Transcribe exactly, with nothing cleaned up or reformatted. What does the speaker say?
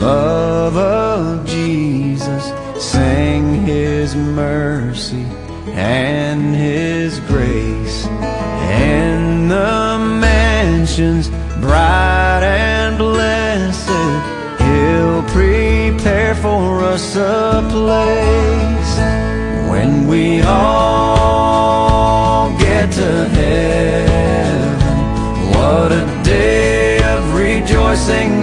love of Jesus, sing His mercy and His grace. In the mansions bright and blessed, He'll prepare for us a place. When we all get to heaven, what a day of rejoicing